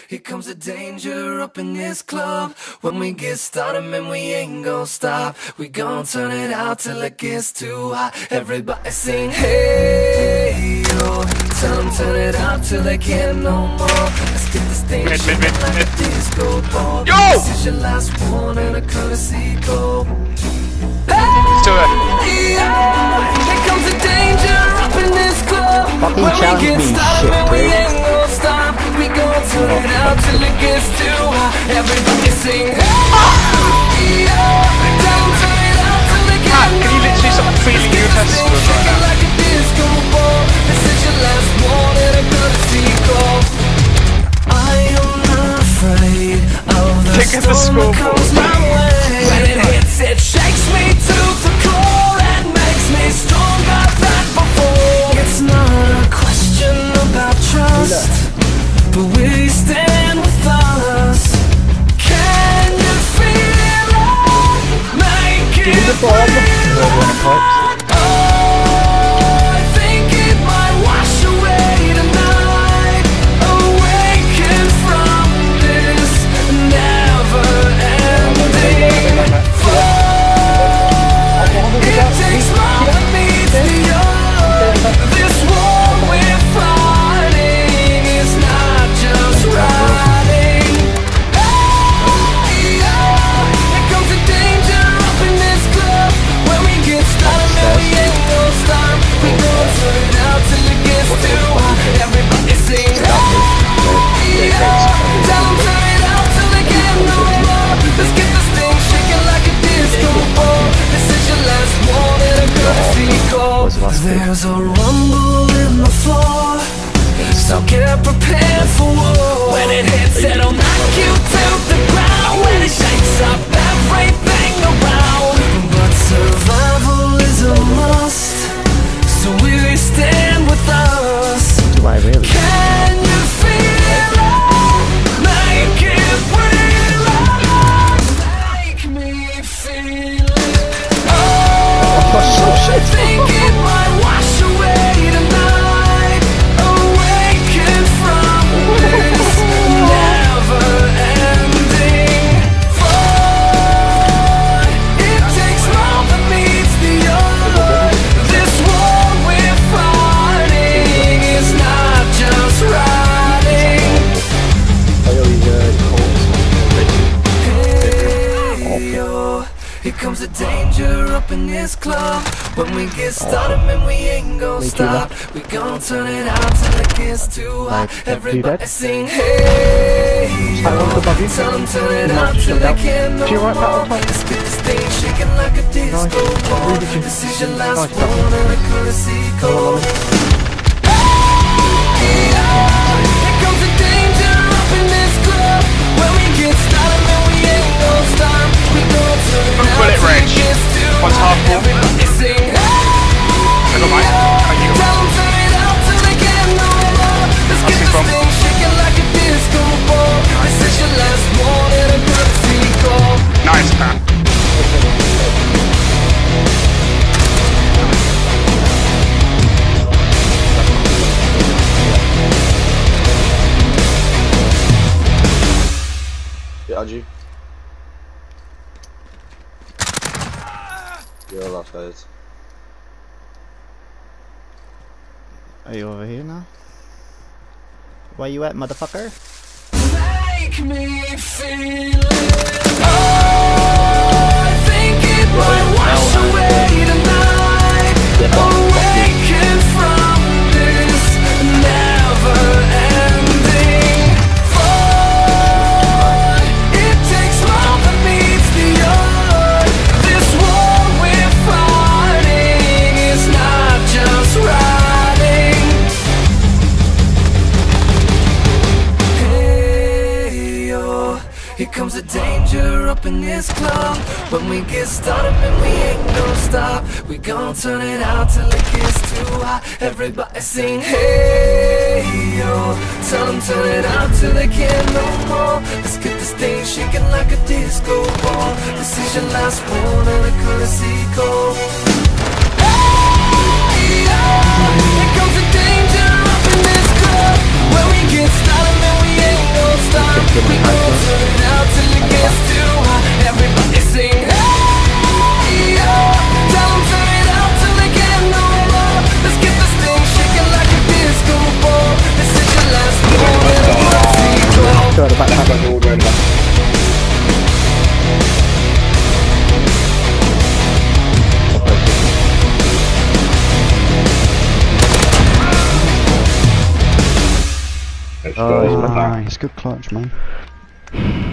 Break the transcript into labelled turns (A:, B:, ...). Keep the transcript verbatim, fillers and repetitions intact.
A: Here comes the danger up in this club. When we get started, man, we ain't gon' stop. We gon' turn it out till it gets too hot. Everybody sing, hey, yo. Tell them turn it out till they can't no more. Let's get this thing shaking like a disco ball.
B: Yo!
A: This is your last one and a courtesy call.
B: Let's do it.
A: Here comes the danger up in this club.
C: Fucking
A: when we
C: challenge
A: get
C: me,
A: started,
C: shit,
A: man, we
C: dude.
A: ain't gon' stop. We gon' turn it out till it gets too hot. Everybody sing, hey, yo. Don't turn it out till it gets
B: Pat, can you literally stop feeling your testicles right now?
A: like a disco ball. This is your last one and a courtesy call. I am not afraid of the
B: Kick at the
A: storm that
B: scoreboard.
A: comes my way. When it hits, it shakes me to the core and makes me stronger than before. It's not a question about trust, but will you stand with us? Can you feel it? Make it real. Oh, I think it might wash away tonight. Awaken from this never-ending flood. It takes more than meets the eye. This war we're fighting is not just riding. Hey, oh, here comes the danger up in this club. When we get started, man, we ain't gon' stop. We gon' turn it out till it gets too hot. Everybody sing, hey, oh, tell 'em turn it out till they can't no more. Let's get this thing shaking like a disco ball. This is your last one and a courtesy call. There's a rumble in the floor, so get prepared for war. When it hits, it'll knock you to the ground. When it shakes up everything around. But survival is a must, so will you stand with us?
C: Do I really?
A: Can you feel it? Make it real. Make me feel it. Oh, I think it might wash away tonight. Awaken from this never-ending flood. It takes more than meets the eye. This war we're fighting is not just riding. Hey, yo. Here comes the danger up in this club. When we get started, man, we ain't gon' stop. We gon' turn it out till it gets too hot. Everybody sing, hey, yo. Tell 'em turn it out till they can't no more. Let's get this thing shaking like a disco ball. This is your last one and a courtesy call. Hey, yo. Here comes the danger up in this club. When we get started, man, we ain't gon' stop. We gon' turn it out
B: Bullet
A: till it
B: range.
A: gets too
B: One's
A: hot.
B: half full.
A: Everybody sing, hey,
B: I got mine. Oh, you got
A: tell 'em turn it out till they can't no more. Let's get
B: That's
A: this
B: it,
A: thing shaking like a disco ball. This is your last one and a courtesy call.
B: mine. Nice, Pat.
D: Yeah, G. You're left, guys.
C: Are you over here now? Where you at, motherfucker?
A: Make me feel it. Oh, I think it might wash away tonight. Awaken from this never-ending flood. It takes more than meets the eye. This war we're fighting is not just riding. Hey, yo. Here comes the danger up in this club. When we get started, man, we ain't gon' stop. We gon' turn it out till it gets too hot. Everybody sing, hey, yo. Tell 'em turn it out till they can't no more. Let's get this thing shaking like a disco ball. This is your last one and a courtesy call. Hey, yo. Here comes the danger up in this club. When we get started, man, we ain't gon' stop.
E: Let's
F: Oh,
E: go.
F: he's my
C: Nice, good clutch, man.